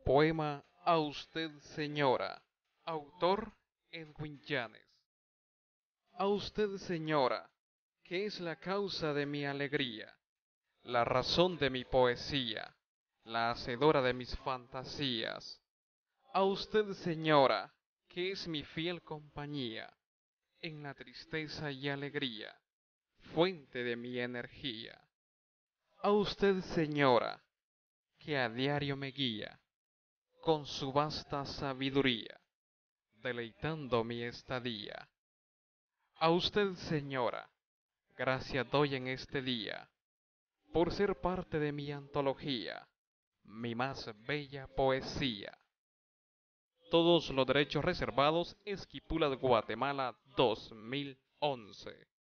Poema a usted, señora. Autor Edwin Llanes. A usted, señora, que es la causa de mi alegría, la razón de mi poesía, la hacedora de mis fantasías. A usted, señora, que es mi fiel compañía, en la tristeza y alegría, fuente de mi energía. A usted, señora, que a diario me guía, con su vasta sabiduría, deleitando mi estadía. A usted, señora, gracias doy en este día, por ser parte de mi antología, mi más bella poesía. Todos los derechos reservados, Esquipulas, Guatemala, 2011.